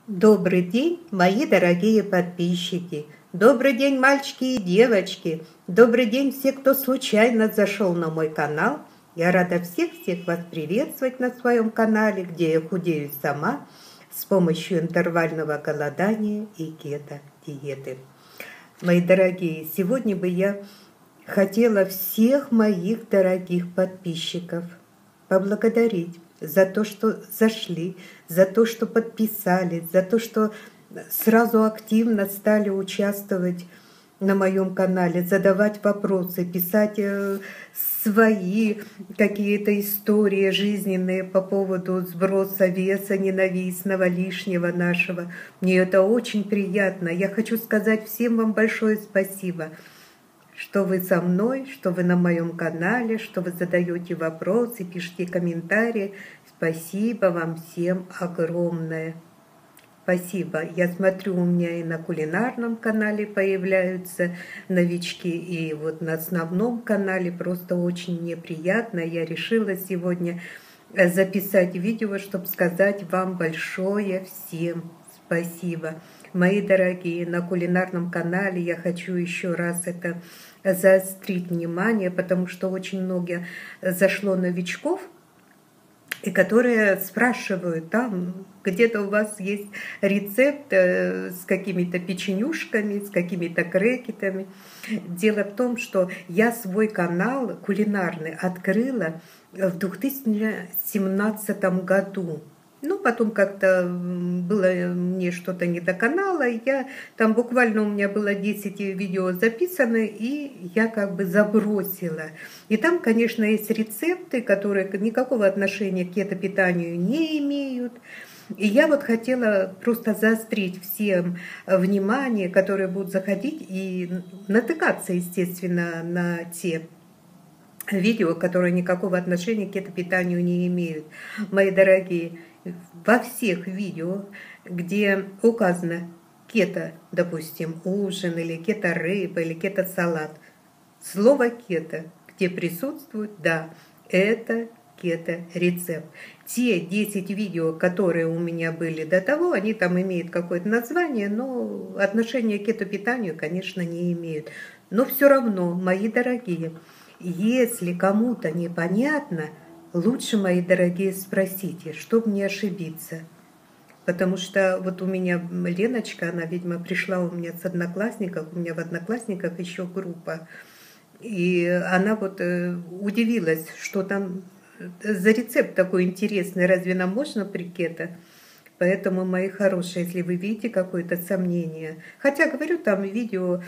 Добрый день, мои дорогие подписчики! Добрый день, мальчики и девочки! Добрый день все, кто случайно зашел на мой канал. Я рада всех вас приветствовать на своем канале, где я худею сама с помощью интервального голодания и кето-диеты. Мои дорогие, сегодня бы я хотела всех моих дорогих подписчиков поблагодарить за то, что зашли, за то, что подписались, за то, что сразу активно стали участвовать на моем канале, задавать вопросы, писать свои какие-то истории жизненные по поводу сброса веса ненавистного, лишнего нашего. Мне это очень приятно. Я хочу сказать всем вам большое спасибо, что вы со мной, что вы на моем канале, что вы задаете вопросы, пишите комментарии. Спасибо вам всем огромное. Спасибо. Я смотрю, у меня и на кулинарном канале появляются новички, и вот на основном канале просто очень мне приятно. Я решила сегодня записать видео, чтобы сказать вам большое всем спасибо. Мои дорогие, на кулинарном канале я хочу еще раз это заострить внимание, потому что очень много зашло новичков, и которые спрашивают, там где-то у вас есть рецепт с какими-то печенюшками, с какими-то крекетами. Дело в том, что я свой канал кулинарный открыла в 2017 году. Ну, потом как-то было мне что-то не до канала, там буквально у меня было 10 видео записано, и я как бы забросила. И там, конечно, есть рецепты, которые никакого отношения к кетопитанию не имеют. И я вот хотела просто заострить всем внимание, которые будут заходить и натыкаться, естественно, на те видео, которые никакого отношения к кетопитанию не имеют. Мои дорогие, во всех видео, где указано кето, допустим, ужин, или кето-рыба, или кето-салат, слово кето, где присутствует, да, это кето-рецепт. Те 10 видео, которые у меня были до того, они там имеют какое-то название, но отношения к кетопитанию, конечно, не имеют. Но все равно, мои дорогие, если кому-то непонятно, лучше, мои дорогие, спросите, чтобы не ошибиться. Потому что вот у меня Леночка, она, видимо, пришла у меня с одноклассников, у меня в одноклассниках еще группа. И она вот удивилась, что там за рецепт такой интересный, разве нам можно при кето? Поэтому, мои хорошие, если вы видите какое-то сомнение, хотя, говорю, там видео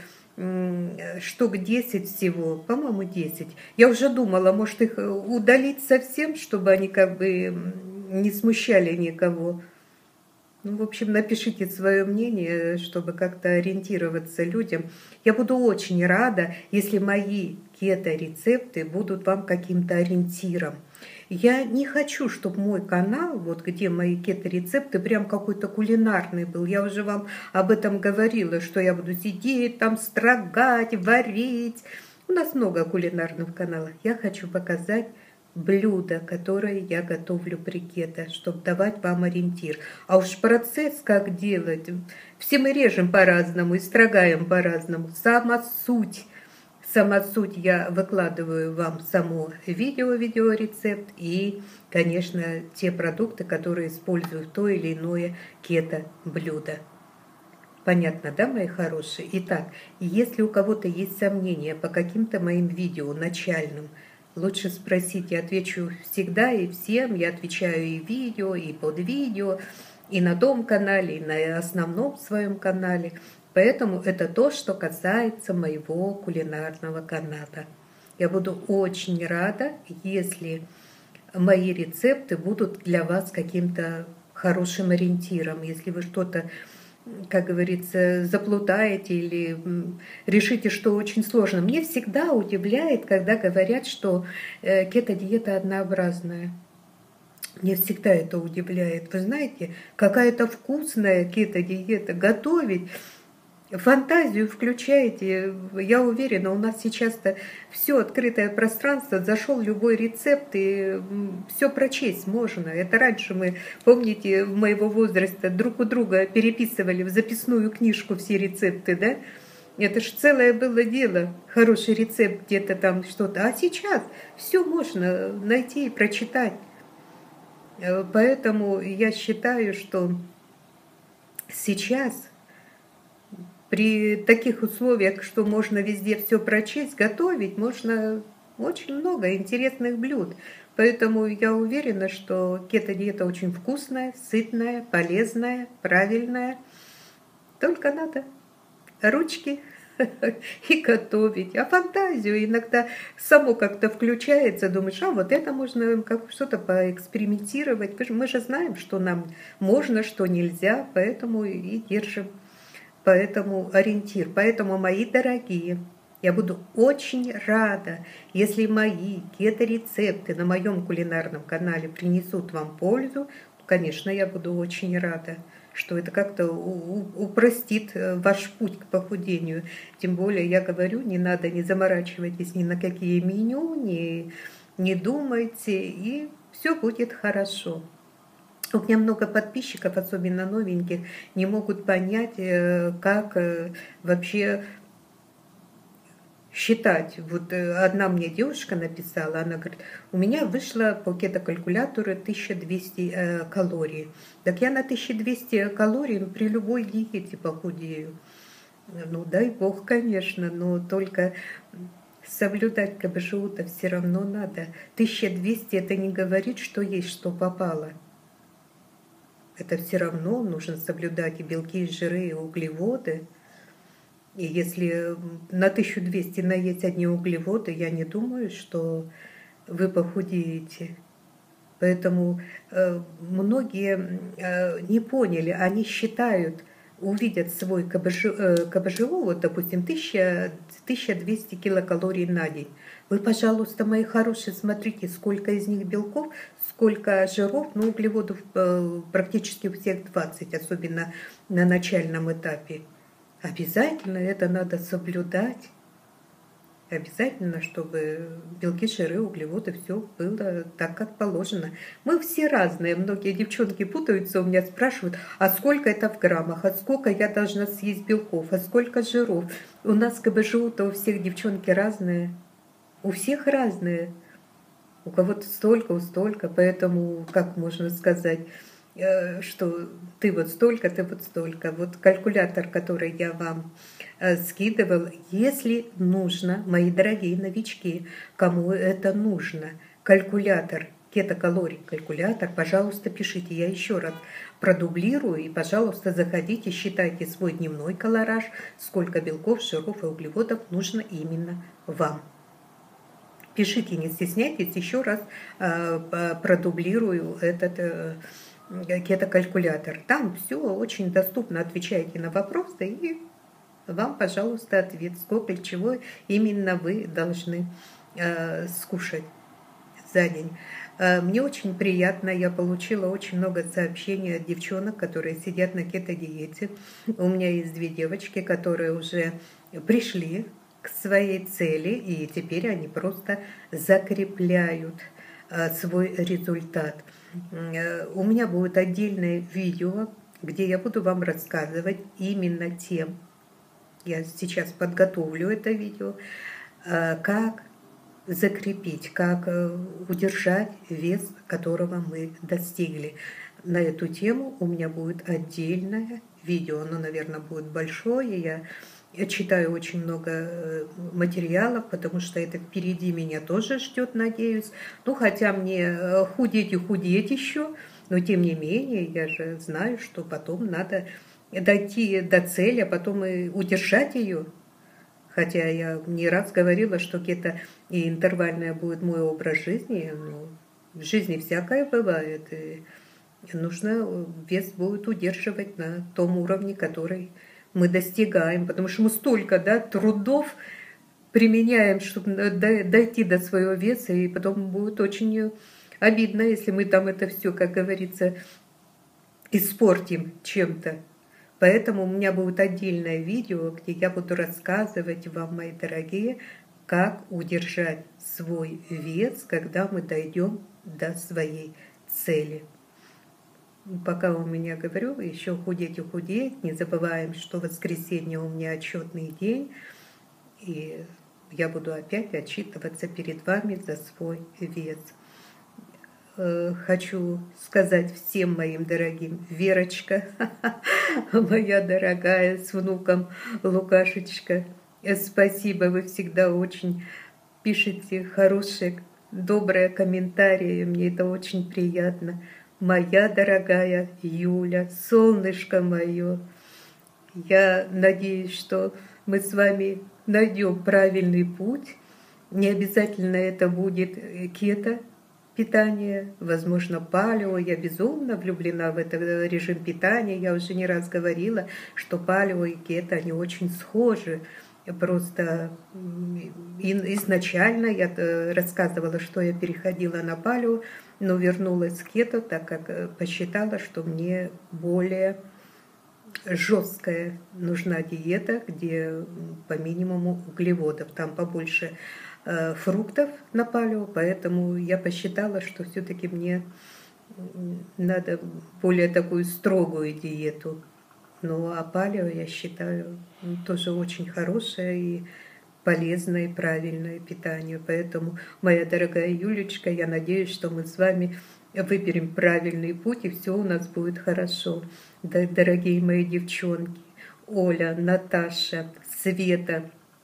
штук 10 всего, по-моему, 10. Я уже думала, может их удалить совсем, чтобы они как бы не смущали никого. Ну, в общем, напишите свое мнение, чтобы как-то ориентироваться людям. Я буду очень рада, если мои кето-рецепты будут вам каким-то ориентиром. Я не хочу, чтобы мой канал, вот где мои кето-рецепты, прям какой-то кулинарный был. Я уже вам об этом говорила, что я буду сидеть там, строгать, варить. У нас много кулинарных каналов. Я хочу показать блюда, которые я готовлю при кето, чтобы давать вам ориентир. А уж процесс, как делать, все мы режем по-разному и строгаем по-разному. Сама суть я выкладываю вам само видеорецепт и, конечно, те продукты, которые использую в то или иное кето-блюдо. Понятно, да, мои хорошие? Итак, если у кого-то есть сомнения по каким-то моим видео начальным, лучше спросите, отвечу всегда и всем. Я отвечаю и видео, и под видео, и на том канале, и на основном своем канале. Поэтому это то, что касается моего кулинарного канала. Я буду очень рада, если мои рецепты будут для вас каким-то хорошим ориентиром. Если вы что-то, как говорится, заплутаете или решите, что очень сложно. Мне всегда удивляет, когда говорят, что кето-диета однообразная. Мне всегда это удивляет. Вы знаете, какая-то вкусная кето-диета. Готовить Фантазию включаете, я уверена, у нас сейчас-то все открытое пространство, зашел любой рецепт, и все прочесть можно. Это раньше мы, помните, в моего возраста друг у друга переписывали в записную книжку все рецепты, да? Это ж целое было дело, хороший рецепт где-то там что-то. А сейчас все можно найти и прочитать. Поэтому я считаю, что сейчас при таких условиях, что можно везде все прочесть, готовить, можно очень много интересных блюд. Поэтому я уверена, что кето-диета очень вкусная, сытная, полезная, правильная. Только надо ручки и готовить. А фантазию иногда само как-то включается, думаешь, а вот это можно как что-то поэкспериментировать. Мы же знаем, что нам можно, что нельзя, поэтому и держим. Поэтому ориентир. Поэтому, мои дорогие, я буду очень рада, если мои кето-рецепты на моем кулинарном канале принесут вам пользу. Конечно, я буду очень рада, что это как-то упростит ваш путь к похудению. Тем более, я говорю, не надо, не заморачивайтесь ни на какие меню, не думайте, и все будет хорошо. У меня много подписчиков, особенно новеньких, не могут понять, как вообще считать. Вот одна мне девушка написала, она говорит, у меня вышло по кето-калькулятору 1200 калорий. Так я на 1200 калорий при любой диете похудею. Ну, дай бог, конечно, но только соблюдать КБЖУ-то все равно надо. 1200 это не говорит, что есть, что попало. Это все равно нужно соблюдать и белки, и жиры, и углеводы. И если на 1200 наесть одни углеводы, я не думаю, что вы похудеете. Поэтому многие не поняли, они считают, увидят свой КБЖУ, вот, допустим, 1200 килокалорий на день. Вы, пожалуйста, мои хорошие, смотрите, сколько из них белков, сколько жиров, ну, углеводов практически у всех 20, особенно на начальном этапе. Обязательно это надо соблюдать. Обязательно, чтобы белки, жиры, углеводы, все было так, как положено. Мы все разные. Многие девчонки путаются, у меня спрашивают, а сколько это в граммах, а сколько я должна съесть белков, а сколько жиров. У нас КБЖУ-то у всех девчонки разные. У всех разные. У кого-то столько, у столько. Поэтому, как можно сказать, что ты вот столько, ты вот столько. Вот калькулятор, который я вам скидывал, если нужно, мои дорогие новички, кому это нужно, калькулятор, кето-калорий калькулятор, пожалуйста, пишите. Я еще раз продублирую, и, пожалуйста, заходите, считайте свой дневной колораж, сколько белков, жиров и углеводов нужно именно вам. Пишите, не стесняйтесь, еще раз продублирую этот кето-калькулятор. Там все очень доступно, отвечаете на вопросы, и вам, пожалуйста, ответ, сколько и чего именно вы должны скушать за день. Мне очень приятно, я получила очень много сообщений от девчонок, которые сидят на кето-диете. У меня есть 2 девочки, которые уже пришли к своей цели, и теперь они просто закрепляют свой результат. У меня будет отдельное видео, где я буду вам рассказывать именно тем, я сейчас подготовлю это видео, как закрепить, как удержать вес, которого мы достигли. На эту тему у меня будет отдельное видео, оно, наверное, будет большое. Я читаю очень много материалов, потому что это впереди меня тоже ждет, надеюсь. Ну, хотя мне худеть и худеть еще, но тем не менее, я же знаю, что потом надо дойти до цели, а потом и удержать ее. Хотя я не раз говорила, что кето и интервальная будет мой образ жизни. Но в жизни всякое бывает. И нужно вес будет удерживать на том уровне, который мы достигаем, потому что мы столько трудов применяем, чтобы дойти до своего веса, и потом будет очень обидно, если мы там это все, как говорится, испортим чем-то. Поэтому у меня будет отдельное видео, где я буду рассказывать вам, мои дорогие, как удержать свой вес, когда мы дойдем до своей цели. Пока у меня говорю, еще худеть и худеть. Не забываем, что воскресенье у меня отчетный день. И я буду опять отчитываться перед вами за свой вес. Хочу сказать всем моим дорогим: Верочка, моя дорогая, с внуком Лукашечка, спасибо, вы всегда очень пишете хорошие, добрые комментарии, мне это очень приятно. Моя дорогая Юля, солнышко мое, я надеюсь, что мы с вами найдем правильный путь. Не обязательно это будет кето питание, возможно, палео. Я безумно влюблена в этот режим питания. Я уже не раз говорила, что палео и кето, они очень схожи. Просто изначально я рассказывала, что я переходила на палео, но вернулась к кето, так как посчитала, что мне более жесткая нужна диета, где по минимуму углеводов, там побольше фруктов на палео, поэтому я посчитала, что все-таки мне надо более такую строгую диету. Ну а палео, я считаю, тоже очень хорошее и полезное и правильное питание. Поэтому, моя дорогая Юлечка, я надеюсь, что мы с вами выберем правильный путь, и все у нас будет хорошо. Да, дорогие мои девчонки, Оля, Наташа, Света.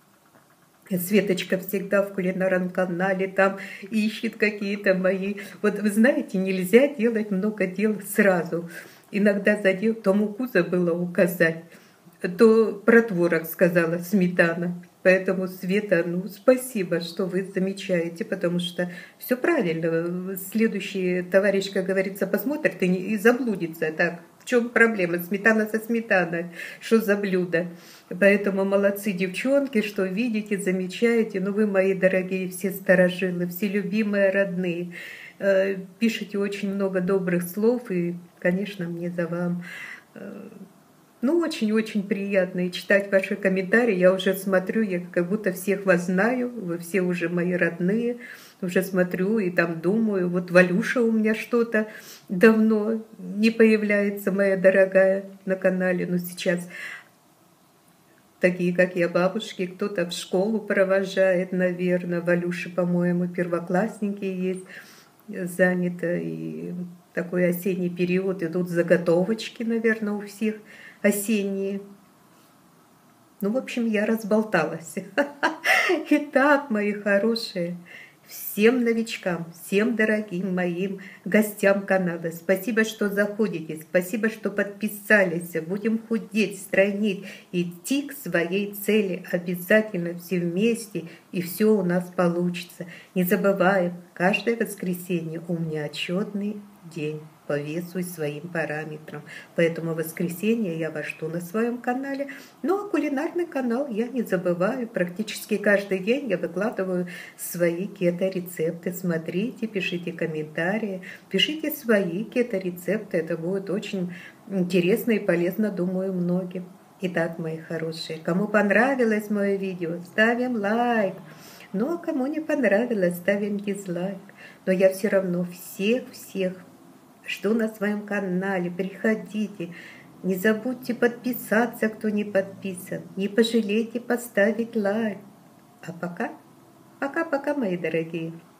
Светочка всегда в кулинарном канале там ищет какие-то мои... Вот вы знаете, нельзя делать много дел сразу. Иногда задел, то муку забыла указать, то про творог сказала, сметана. Поэтому, Света, ну, спасибо, что вы замечаете, потому что все правильно. Следующий товарищ, как говорится, посмотрит и заблудится. Так, в чем проблема? Сметана со сметаной. Что за блюдо? Поэтому молодцы, девчонки, что видите, замечаете. Ну, вы, мои дорогие, все старожилы, все любимые, родные. Пишите очень много добрых слов, и, конечно, мне за вам... Ну, очень-очень приятно и читать ваши комментарии. Я уже смотрю, я как будто всех вас знаю, вы все уже мои родные. Уже смотрю и там думаю, вот Валюша у меня что-то давно не появляется, моя дорогая, на канале. Но сейчас такие, как я, бабушки, кто-то в школу провожает, наверное. Валюши, по-моему, первоклассники есть, занято. И такой осенний период, идут заготовочки, наверное, у всех осенние. Ну, в общем, я разболталась. Итак, мои хорошие, всем новичкам, всем дорогим моим гостям канала, спасибо, что заходите, спасибо, что подписались. Будем худеть, стройнить, идти к своей цели обязательно все вместе, и все у нас получится. Не забываем, каждое воскресенье у меня отчетный день по весу и своим параметрам. Поэтому в воскресенье я вас жду на своем канале. Ну а кулинарный канал я не забываю. Практически каждый день я выкладываю свои кето-рецепты. Смотрите, пишите комментарии, пишите свои кето-рецепты. Это будет очень интересно и полезно, думаю, многим. Итак, мои хорошие, кому понравилось мое видео, ставим лайк. Ну а кому не понравилось, ставим дизлайк. Но я все равно всех жду на своем канале, приходите. Не забудьте подписаться, кто не подписан. Не пожалейте поставить лайк. А пока, мои дорогие.